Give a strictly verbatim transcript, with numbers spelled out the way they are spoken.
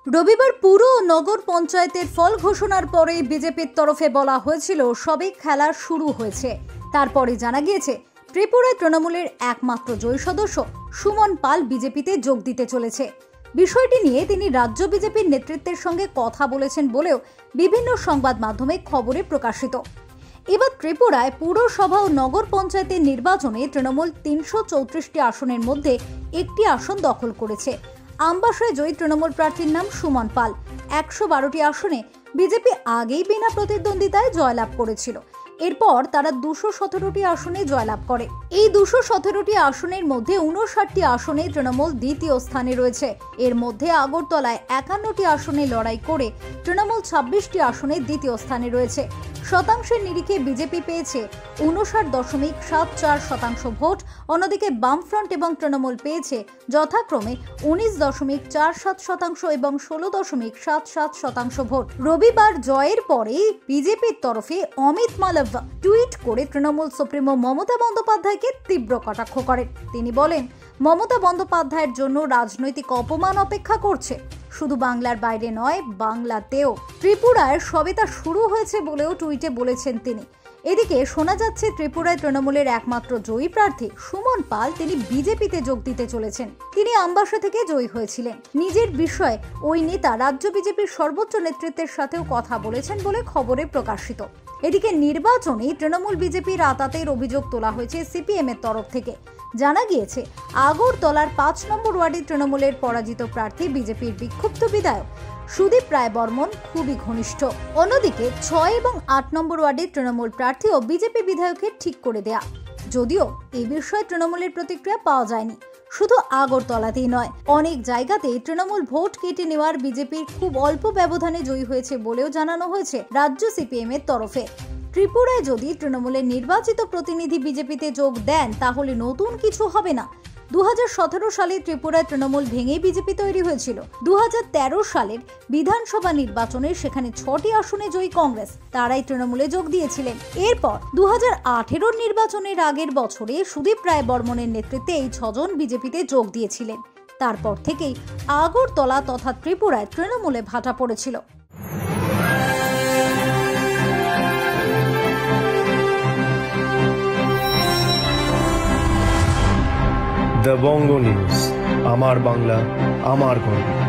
রবিবার পুর ও নগর পঞ্চায়েতের ফল ঘোষণার পরে বিজেপির তরফে বলা হয়েছিল সবে খেলা শুরু হয়েছে। তারপরে জানা গিয়েছে ত্রিপুরায় তৃণমূলের একমাত্র জয়ী সদস্য সুমন পাল বিজেপিতে যোগ দিতে চলেছে। বিষয়টি নিয়ে তিনি রাজ্য বিজেপির নেতৃত্বের সঙ্গে কথা বলেছেন বলেও বিভিন্ন সংবাদ মাধ্যমে খবরে প্রকাশিত। এবার ত্রিপুরায় পুরসভা ও নগর পঞ্চায়েতের নির্বাচনে তৃণমূল তিনশো চৌত্রিশটি আসনের মধ্যে একটি আসন দখল করেছে। আমবাসায় জয়ী তৃণমূল প্রার্থীর নাম সুমন পাল। একশো বারোটি আসনে বিজেপি আগেই বিনা প্রতিদ্বন্দ্বিতায় জয়লাভ করেছিল। এরপর তারা দুশো সতেরোটি আসনে জয়লাভ করে। এই দুশো সতেরোটি আসনের মধ্যে উনষাটটি আসনে তৃণমূল দ্বিতীয় স্থানে রয়েছে। এর মধ্যে আগরতলায় একান্নটি আসনে লড়াই করে তৃণমূল ছাব্বিশটি আসনে দ্বিতীয় স্থানে রয়েছে। শতাংশের নিরিখে বিজেপি পেয়েছে উনষাট দশমিক সাত চার শতাংশ ভোট, অন্যদিকে বামফ্রন্ট এবং তৃণমূল পেয়েছে যথাক্রমে উনিশ দশমিক চার সাত শতাংশ এবং ষোলো দশমিক সাত সাত শতাংশ ভোট। রবিবার জয়ের পরে বিজেপির তরফে অমিত মালব্য টুইট করে তৃণমূল সুপ্রিমো মমতা বন্দ্যোপাধ্যায়কে তীব্র কটাক্ষ করেন। তিনি বলেন, মমতা বন্দ্যোপাধ্যায়ের জন্য রাজনৈতিক অপমান অপেক্ষা করছে। শুধু বাংলার বাইরে নয়, বাংলাতেও। ত্রিপুরায় সবে তা শুরু হয়েছে বলেও টুইটে বলেছেন তিনি। এদিকে শোনা যাচ্ছে ত্রিপুরায় তৃণমূলের একমাত্র জয়ী প্রার্থী সুমন পাল তিনি বিজেপিতে যোগ দিতে চলেছেন। তিনি আমবাসা থেকে জয়ী হয়েছিলেন। নিজের বিষয়ে ওই নেতা রাজ্য বিজেপির সর্বোচ্চ নেতৃত্বের সাথেও কথা বলেছেন বলে খবরে প্রকাশিত। এদিকে নির্বাচনে তৃণমূল বিজেপির আতাতের অভিযোগ তোলা হয়েছে সিপিএম এর তরফ থেকে। জানা গিয়েছে আগরতলার পাঁচ নম্বর ওয়ার্ডে তৃণমূলের পরাজিত প্রার্থী বিজেপির বিক্ষুব্ধ বিধায়ক সুদীপ রায় বর্মন খুবই ঘনিষ্ঠ। অন্যদিকে ছয় এবং আট নম্বর ওয়ার্ডে তৃণমূল প্রার্থী ও বিজেপি বিধায়কের ঠিক করে দেয়া। যদিও এই বিষয়ে তৃণমূলের প্রতিক্রিয়া পাওয়া যায়নি। শুধু আগরতলাতেই নয়, অনেক জায়গাতেই তৃণমূল ভোট কেটে নেওয়ার বিজেপির খুব অল্প ব্যবধানে জয়ী হয়েছে বলেও জানানো হয়েছে রাজ্য সিপিএম এর তরফে। ত্রিপুরায় যদি তৃণমূলের নির্বাচিত প্রতিনিধি বিজেপিতে যোগ দেন তাহলে নতুন কিছু হবে না। দু হাজার সতেরো সালে ত্রিপুরায় তৃণমূল ভেঙেই বিজেপি তৈরি হয়েছিল। দু হাজার তেরো সালের বিধানসভা নির্বাচনে সেখানে ছটি আসনে জয়ী কংগ্রেস, তারাই তৃণমূলে যোগ দিয়েছিলেন। এরপর দু হাজার আঠেরোর নির্বাচনের আগের বছরে সুদীপ রায় বর্মনের নেতৃত্বে এই ছজন বিজেপিতে যোগ দিয়েছিলেন। তারপর থেকেই আগরতলা তথা ত্রিপুরায় তৃণমূলে ভাটা পড়েছিল। দ্য বঙ্গ নিউজ, আমার বাংলা, আমার গর্ব।